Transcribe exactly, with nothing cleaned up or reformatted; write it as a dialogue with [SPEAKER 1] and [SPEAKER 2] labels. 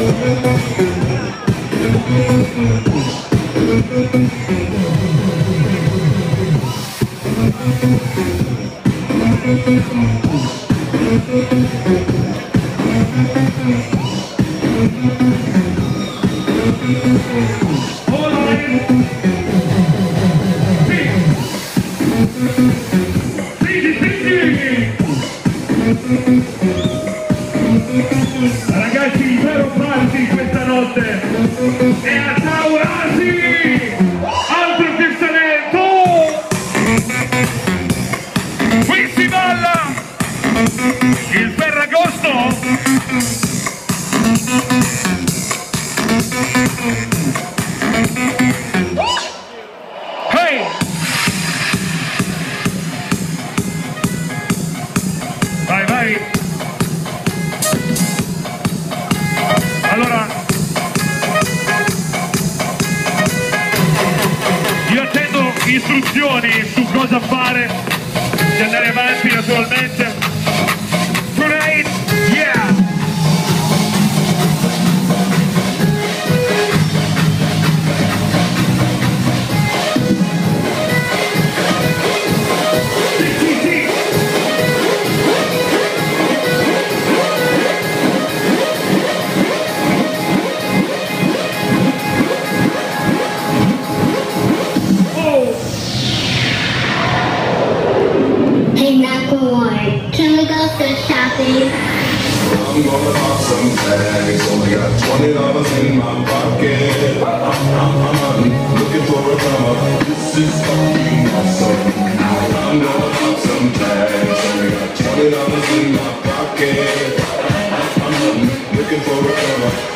[SPEAKER 1] Ragazzi, il vero party questa notte è a Taurasi, altro che Salento, qui si balla il Ferragosto. Hey! Vai, vai! Allora, io attendo istruzioni su cosa fare, di andare avanti naturalmente. Tonight, yeah!
[SPEAKER 2] Can we go to shopping?
[SPEAKER 3] I'm gonna pop some tags. Only got twenty dollars in my pocket. I'm, I'm, I'm looking for a come up. This is fucking awesome. I'm gonna pop some tags. Only got twenty dollars in my pocket. I'm, I'm looking for a come up.